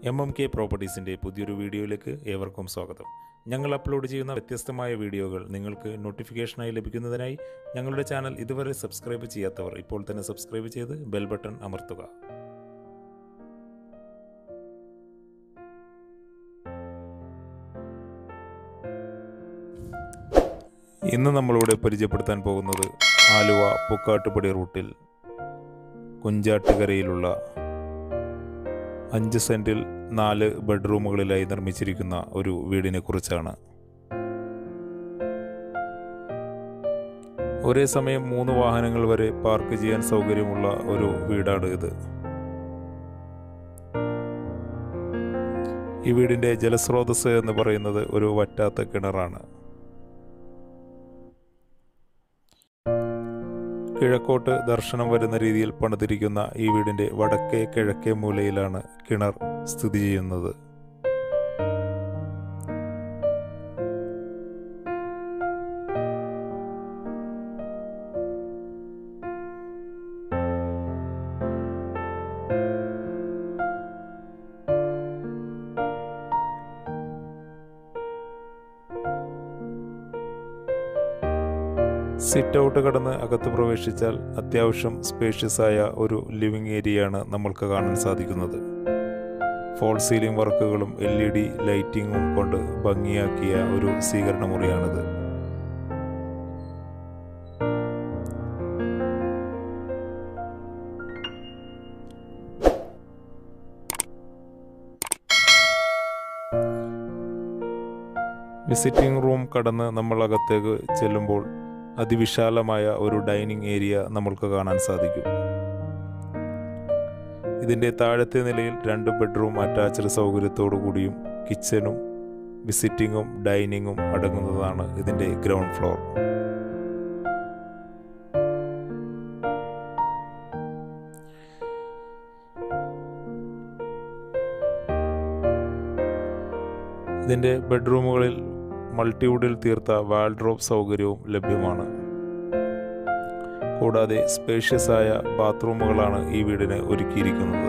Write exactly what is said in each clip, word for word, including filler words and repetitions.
M M K പ്രോപ്പർട്ടീസിൻ്റെ പുതിയൊരു വീഡിയോയിലേക്ക് ഏവർക്കും സ്വാഗതം. ഞങ്ങൾ അപ്ലോഡ് ചെയ്യുന്ന വ്യത്യസ്തമായ വീഡിയോകൾ നിങ്ങൾക്ക് നോട്ടിഫിക്കേഷനായി ലഭിക്കുന്നതിനായി ഞങ്ങളുടെ ചാനൽ ഇതുവരെ സബ്സ്ക്രൈബ് ചെയ്യാത്തവർ ഇപ്പോൾ തന്നെ സബ്സ്ക്രൈബ് ചെയ്ത് ബെൽ ബട്ടൺ അമർത്തുക. ഇന്ന് നമ്മളിവിടെ പരിചയപ്പെടുത്താൻ പോകുന്നത് ആലുവ പുക്കാട്ടുപടി റൂട്ടിൽ കുഞ്ചാട്ടുകരയിലുള്ള അഞ്ച് സെൻറ്റിൽ നാല് ബെഡ്റൂമുകളിലായി നിർമ്മിച്ചിരിക്കുന്ന ഒരു വീടിനെ കുറിച്ചാണ്. ഒരേ സമയം മൂന്ന് വാഹനങ്ങൾ വരെ പാർക്ക് ചെയ്യാൻ സൗകര്യമുള്ള ഒരു വീടാണ് ഇത്. ഈ വീടിൻ്റെ ജലസ്രോതസ് എന്ന് പറയുന്നത് ഒരു വറ്റാത്ത കിണറാണ്. കിഴക്കോട്ട് ദർശനം വരുന്ന രീതിയിൽ പണിതിരിക്കുന്ന ഈ വീടിൻ്റെ വടക്കേ കിഴക്കേ മൂലയിലാണ് കിണർ സ്ഥിതി ചെയ്യുന്നത്. സിറ്റ് ഔട്ട് കടന്ന് അകത്ത് പ്രവേശിച്ചാൽ അത്യാവശ്യം സ്പേഷ്യസ് ആയ ഒരു ലിവിംഗ് ഏരിയയാണ് നമ്മൾക്ക് കാണാൻ സാധിക്കുന്നത്. ഫോൾ സീലിംഗ് വർക്കുകളും എൽ ഇ ഡി ലൈറ്റിങ്ങും കൊണ്ട് ഭംഗിയാക്കിയ ഒരു സ്വീകരണ മുറിയാണിത്. വിസിറ്റിംഗ് റൂം കടന്ന് നമ്മൾ അകത്തേക്ക് ചെല്ലുമ്പോൾ അതിവിശാലമായ ഒരു ഡൈനിങ് ഏരിയ നമ്മൾക്ക് കാണാൻ സാധിക്കും. ഇതിൻ്റെ താഴത്തെ നിലയിൽ രണ്ട് ബെഡ്റൂം അറ്റാച്ച്ഡ് സൗകര്യത്തോടു കൂടിയും കിച്ചനും വിസിറ്റിങ്ങും ഡൈനിങ്ങും അടങ്ങുന്നതാണ് ഇതിൻ്റെ ഗ്രൗണ്ട് ഫ്ലോർ. ഇതിൻ്റെ ബെഡ്റൂമുകളിൽ മൾട്ടിവുഡിൽ തീർത്ത വാൾഡ്രോബ് സൗകര്യവും ലഭ്യമാണ്. കൂടാതെ സ്പേഷ്യസ് ആയ ബാത്റൂമുകളാണ് ഈ വീടിന് ഒരുക്കിയിരിക്കുന്നത്.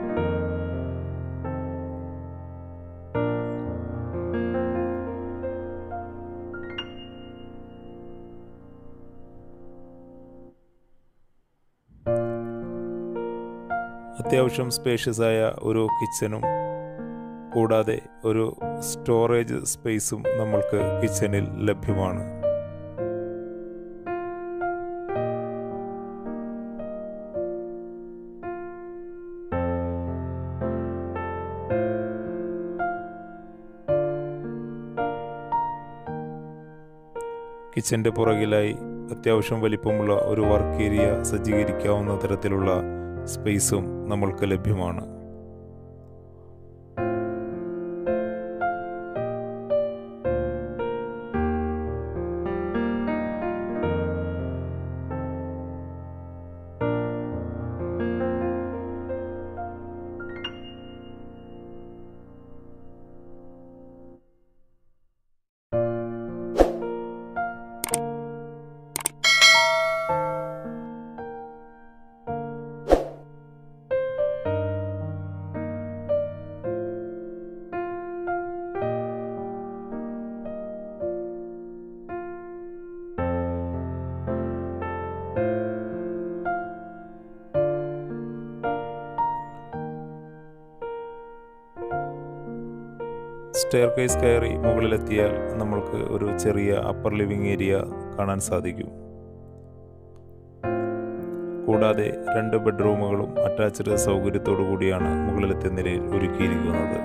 അത്യാവശ്യം സ്പേഷ്യസ് ആയ ഒരു കിച്ചനും കൂടാതെ ഒരു സ്റ്റോറേജ് സ്പേസും നമ്മൾക്ക് കിച്ചണിൽ ലഭ്യമാണ്. കിച്ചൻ്റെ പുറകിലായി അത്യാവശ്യം വലിപ്പമുള്ള ഒരു വർക്ക് ഏരിയ സജ്ജീകരിക്കാവുന്ന തരത്തിലുള്ള സ്പേസും നമ്മൾക്ക് ലഭ്യമാണ്. സ്റ്റെയർ കേസ് കയറി മുകളിലെത്തിയാൽ നമ്മൾക്ക് ഒരു ചെറിയ അപ്പർ ലിവിംഗ് ഏരിയ കാണാൻ സാധിക്കും. കൂടാതെ രണ്ട് ബെഡ്റൂമുകളും അറ്റാച്ച്ഡ് സൗകര്യത്തോടു കൂടിയാണ് മുകളിലത്തെ നിലയിൽ ഒരുക്കിയിരിക്കുന്നത്.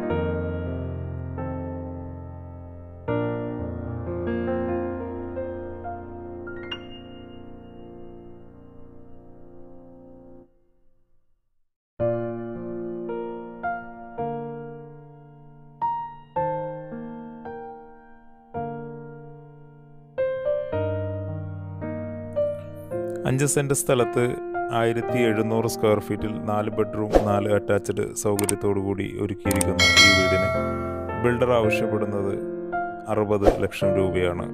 അഞ്ച് സെൻറ്റ് സ്ഥലത്ത് ആയിരത്തി എഴുന്നൂറ് സ്ക്വയർ ഫീറ്റിൽ നാല് ബെഡ്റൂം നാല് അറ്റാച്ച്ഡ് സൗകര്യത്തോടു കൂടി ഒരുക്കിയിരിക്കുന്ന ഈ വീടിന് ബിൽഡർ ആവശ്യപ്പെടുന്നത് അറുപത് ലക്ഷം രൂപയാണ്.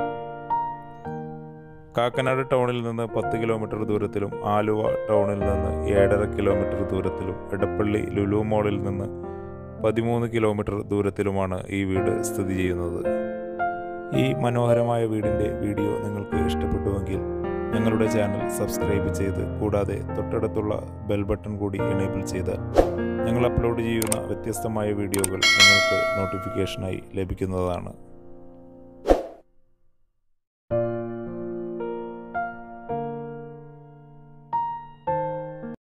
കാക്കനാട് ടൗണിൽ നിന്ന് പത്ത് കിലോമീറ്റർ ദൂരത്തിലും ആലുവ ടൗണിൽ നിന്ന് ഏഴര കിലോമീറ്റർ ദൂരത്തിലും എടപ്പള്ളി ലുലു മോളിൽ നിന്ന് പതിമൂന്ന് കിലോമീറ്റർ ദൂരത്തിലുമാണ് ഈ വീട് സ്ഥിതി ചെയ്യുന്നത്. ഈ മനോഹരമായ വീടിൻ്റെ വീഡിയോ നിങ്ങൾക്ക് ഇഷ്ടപ്പെട്ടുവെങ്കിൽ ഞങ്ങളുടെ ചാനൽ സബ്സ്ക്രൈബ് ചെയ്ത് കൂടാതെ തൊട്ടടുത്തുള്ള ബെൽ ബട്ടൺ കൂടി എനേബിൾ ചെയ്താൽ ഞങ്ങൾ അപ്ലോഡ് ചെയ്യുന്ന വ്യത്യസ്തമായ വീഡിയോകൾ നിങ്ങൾക്ക് നോട്ടിഫിക്കേഷനായി ലഭിക്കുന്നതാണ്.